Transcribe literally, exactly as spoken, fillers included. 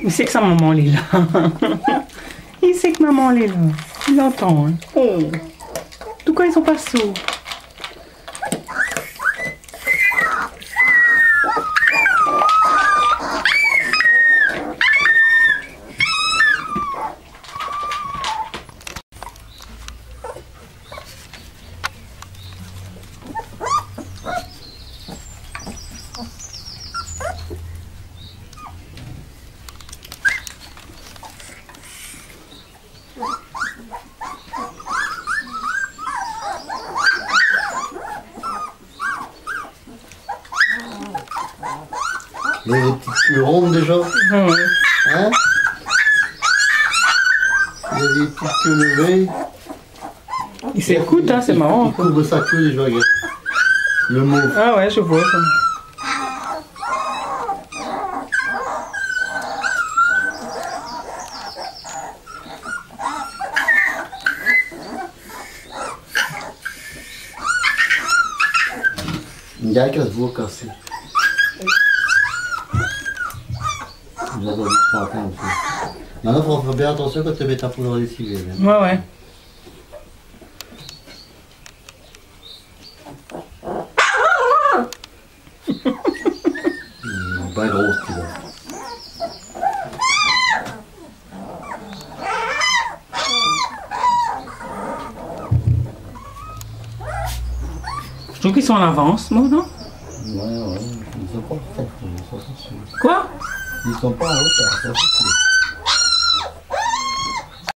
Il sait que sa maman est là. Il sait que maman est là. Il l'entend. Hein. Oh. En tout cas, ils sont pas sourds. Il y a des petites queues rondes déjà. Mmh. Hein? Il y a des petites queues levées. Il s'écoute, hein, c'est marrant. Il couvre sa queue déjà, regarde. Le mauve. Ah ouais, je vois ça. Il y a qu'à se voir casser. J'ai entendu ce matin aussi. Maintenant, il faut faire bien attention quand tu mets ta poudre à lessiver. Ouais, ouais. Mmh, pas grosse, tu vois. Je trouve qu'ils sont en avance, moi, non? Ouais, ouais, ils sont pas en retard, ça c'est sûr. Quoi? Ils sont pas en retard, ça c'est sûr.